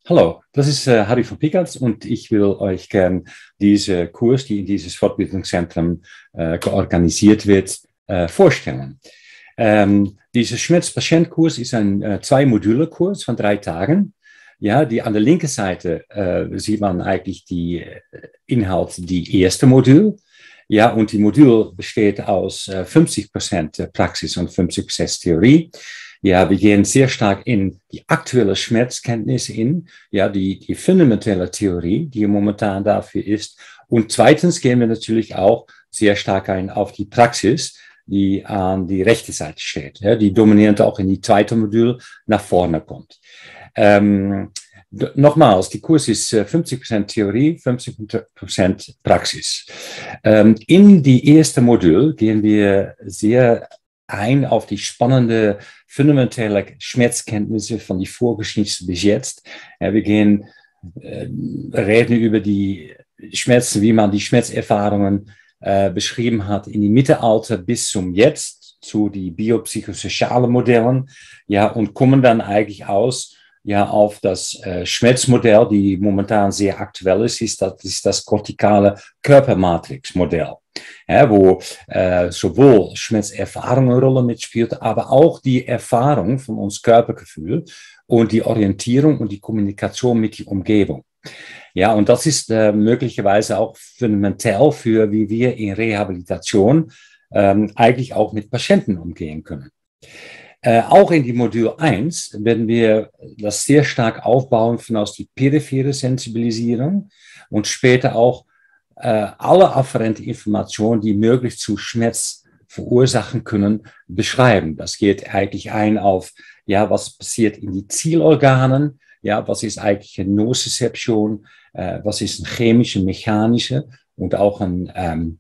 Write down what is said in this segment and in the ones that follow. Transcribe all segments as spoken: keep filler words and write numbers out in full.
Hallo, das ist äh, Harry von Pickatz und ich will euch gern diese Kurs, die in dieses Fortbildungszentrum äh, organisiert wird, äh, vorstellen. Ähm, dieser Schmerz-Patient-Kurs ist ein äh, Zwei-Module-Kurs von drei Tagen. Ja, die an der linken Seite äh, sieht man eigentlich die äh, Inhalte, die erste Modul. Ja, und die Modul besteht aus äh, fünfzig Prozent Praxis und fünfzig Prozent Theorie. Ja, wir gehen sehr stark in die aktuelle Schmerzkenntnis in, ja, die, die fundamentale Theorie, die momentan dafür ist. Und zweitens gehen wir natürlich auch sehr stark ein auf die Praxis, die an die rechte Seite steht, ja, die dominierend auch in die zweite Modul nach vorne kommt. Ähm, Nochmals, die Kurs ist fünfzig Prozent Theorie, fünfzig Prozent Praxis. Ähm, in die erste Modul gehen wir sehr ein auf die spannende fundamentale Schmerzkenntnisse von die Vorgeschichte bis jetzt. Ja, wir gehen äh, reden über die Schmerzen, wie man die Schmerzerfahrungen äh, beschrieben hat in die Mittelalter bis zum Jetzt, zu die biopsychosozialen Modellen, ja, und kommen dann eigentlich aus ja, auf das äh, Schmerzmodell, die momentan sehr aktuell ist, ist das, ist das kortikale Körpermatrix-Modell, ja, wo äh, sowohl Schmerzerfahrung eine Rolle mitspielt, aber auch die Erfahrung von uns Körpergefühl und die Orientierung und die Kommunikation mit der Umgebung. Ja, und das ist äh, möglicherweise auch fundamental für, wie wir in Rehabilitation ähm, eigentlich auch mit Patienten umgehen können. Äh, auch in die Modul eins werden wir das sehr stark aufbauen von aus die periphere Sensibilisierung und später auch äh, alle afferente Informationen, die möglich zu Schmerz verursachen können, beschreiben. Das geht eigentlich ein auf, ja, was passiert in die Zielorganen, ja, was ist eigentlich eine Nozizeption, äh, was ist eine chemische, mechanische und auch eine ähm,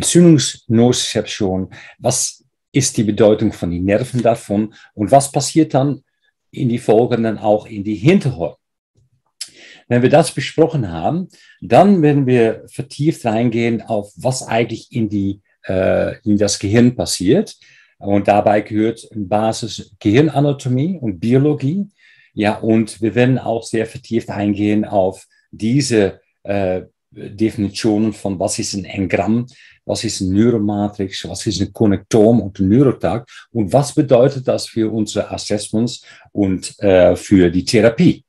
Entzündungsnozizeption, was ist die Bedeutung von den Nerven davon und was passiert dann in die folgenden auch in die Hinterhorn. Wenn wir das besprochen haben, dann werden wir vertieft reingehen auf was eigentlich in, die, äh, in das Gehirn passiert. Und dabei gehört in Basis Gehirnanatomie und Biologie. Ja, und wir werden auch sehr vertieft eingehen auf diese äh, Definitionen von was ist ein Engramm, was ist ein Neuromatrix, was ist ein Konnektom und ein Neurotag und was bedeutet das für unsere Assessments und äh, für die Therapie.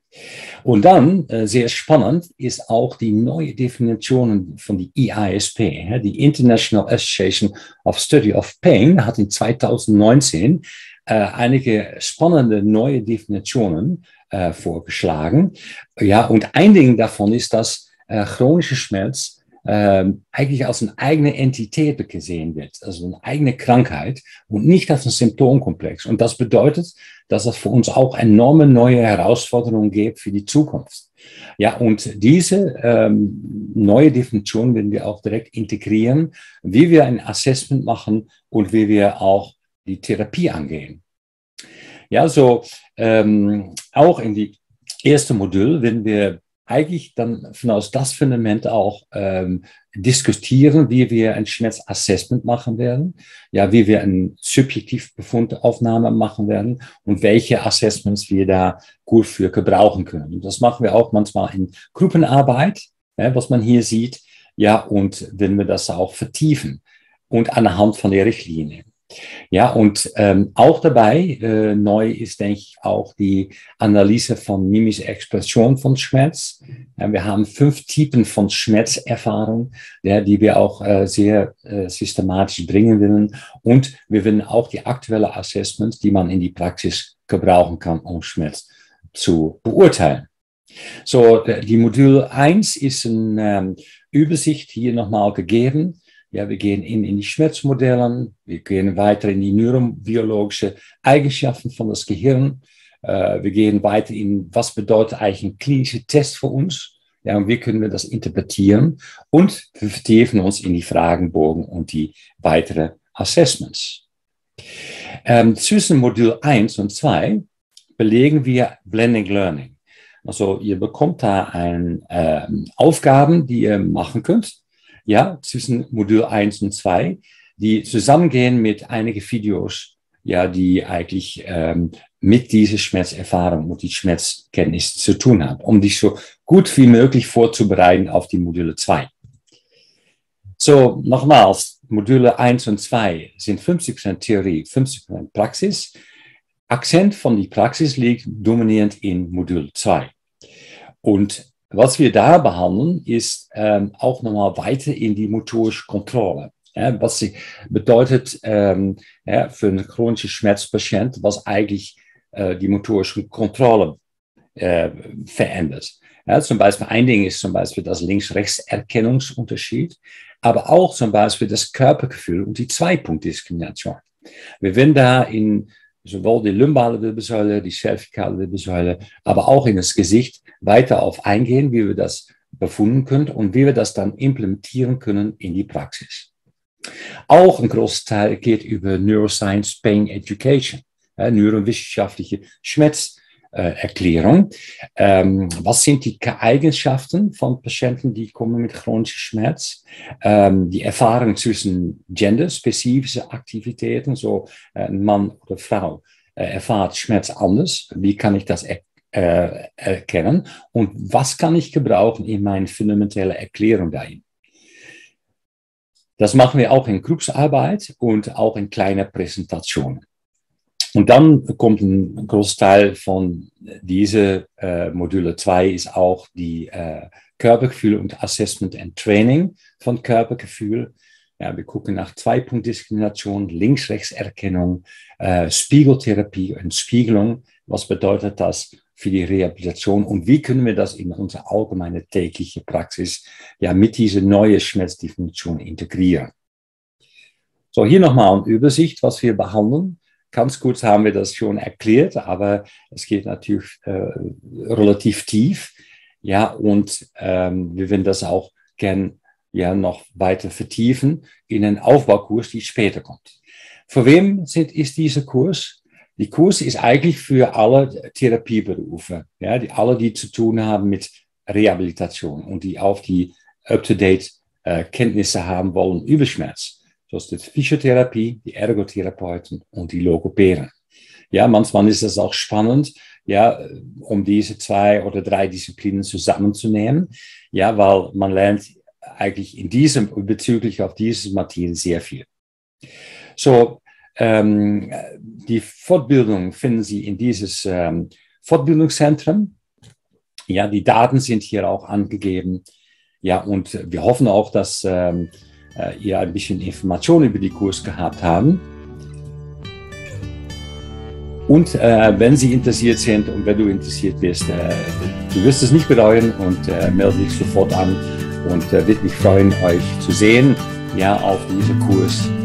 Und dann, äh, sehr spannend, ist auch die neue Definition von die I A S P. Ja, die International Association of Study of Pain hat in zweitausendneunzehn äh, einige spannende neue Definitionen äh, vorgeschlagen. Ja, und ein Ding davon ist, dass äh, chronische Schmerz äh, eigentlich als eine eigene Entität gesehen wird, also eine eigene Krankheit und nicht als ein Symptomkomplex. Und das bedeutet, dass es für uns auch enorme neue Herausforderungen gibt für die Zukunft. Ja, und diese ähm, neue Definition werden wir auch direkt integrieren, wie wir ein Assessment machen und wie wir auch die Therapie angehen. Ja, so ähm, auch in die erste Modul werden wir eigentlich dann von aus das Fundament auch ähm, diskutieren, wie wir ein Schmerzassessment machen werden, ja, wie wir eine Subjektivbefundaufnahme machen werden und welche Assessments wir da gut für gebrauchen können. Und das machen wir auch manchmal in Gruppenarbeit, ja, was man hier sieht, ja, und wenn wir das auch vertiefen und anhand von der Richtlinie. Ja, und ähm, auch dabei, äh, neu ist, denke ich, auch die Analyse von mimischer Expression von Schmerz. Ja, wir haben fünf Typen von Schmerzerfahrung, ja, die wir auch äh, sehr äh, systematisch bringen wollen. Und wir wollen auch die aktuellen Assessments, die man in die Praxis gebrauchen kann, um Schmerz zu beurteilen. So, die Modul eins ist eine ähm, Übersicht hier nochmal gegeben. Ja, wir gehen in, in die Schmerzmodellen, wir gehen weiter in die neurobiologischen Eigenschaften von das Gehirn, äh, wir gehen weiter in, was bedeutet eigentlich ein klinischer Test für uns, ja, und wie können wir das interpretieren und wir vertiefen uns in die Fragenbogen und die weiteren Assessments. Ähm, zwischen Modul eins und zwei belegen wir Blended Learning. Also ihr bekommt da ein, äh, Aufgaben, die ihr machen könnt, ja, zwischen Modul eins und zwei, die zusammengehen mit einigen Videos, ja, die eigentlich ähm, mit dieser Schmerzerfahrung und die Schmerzkenntnis zu tun hat, um dich so gut wie möglich vorzubereiten auf die Module zwei. So, nochmals, Module eins und zwei sind fünfzig Prozent Theorie, fünfzig Prozent Praxis. Akzent von der Praxis liegt dominierend in Modul zwei. Und was wir da behandeln, ist ähm, auch nochmal weiter in die motorische Kontrolle. Ja, was sie bedeutet ähm, ja, für einen chronischen Schmerzpatient, was eigentlich äh, die motorische Kontrolle äh, verändert. Ja, zum Beispiel ein Ding ist zum Beispiel das Links-Rechts-Erkennungsunterschied, aber auch zum Beispiel das Körpergefühl und die Zwei-Punkt-Diskrimination. Wir werden da in sowohl die lumbale Wirbelsäule, die zervikale Wirbelsäule, aber auch in das Gesicht weiter auf eingehen, wie wir das befunden können und wie wir das dann implementieren können in die Praxis. Auch ein großer Teil geht über Neuroscience Pain Education, ja, neurowissenschaftliche Schmerzerklärung. Ähm, was sind die Eigenschaften von Patienten, die kommen mit chronischem Schmerz? Ähm, die Erfahrung zwischen genderspezifische Aktivitäten, so äh, ein Mann oder Frau äh, erfahrt Schmerz anders. Wie kann ich das er äh, erkennen? Und was kann ich gebrauchen in meine fundamentelle Erklärung dahin? Das machen wir auch in Gruppenarbeit und auch in kleiner Präsentationen. Und dann kommt ein Großteil von diese äh, Module zwei ist auch die äh, Körpergefühl und Assessment and Training von Körpergefühl. Ja, wir gucken nach Zwei-Punkt-Diskrimination, Links-Rechts-Erkennung, äh, Spiegeltherapie und Spiegelung. Was bedeutet das für die Rehabilitation und wie können wir das in unsere allgemeine tägliche Praxis ja mit dieser neuen Schmerzdefinition integrieren? So, hier nochmal eine Übersicht, was wir behandeln. Ganz kurz haben wir das schon erklärt, aber es geht natürlich äh, relativ tief. Ja, und ähm, wir werden das auch gern ja noch weiter vertiefen in einen Aufbaukurs, die später kommt. Für wem sind, ist dieser Kurs? Die Kurs ist eigentlich für alle Therapieberufe, ja, die alle, die zu tun haben mit Rehabilitation und die auf die up-to-date äh, Kenntnisse haben wollen über Schmerz. So ist die Physiotherapie, die Ergotherapeuten und die Logopäden. Ja, manchmal ist es auch spannend, ja, um diese zwei oder drei Disziplinen zusammenzunehmen, ja, weil man lernt eigentlich in diesem, bezüglich auf diese Materie sehr viel. So, ähm, die Fortbildung finden Sie in dieses ähm, Fortbildungszentrum. Ja, die Daten sind hier auch angegeben. Ja, und wir hoffen auch, dass ähm, äh, ihr ein bisschen Informationen über die Kurs gehabt haben. Und äh, wenn Sie interessiert sind und wenn du interessiert bist, äh, du wirst es nicht bereuen und äh, melde dich sofort an und äh, würde mich freuen, euch zu sehen, ja, auf diesem Kurs.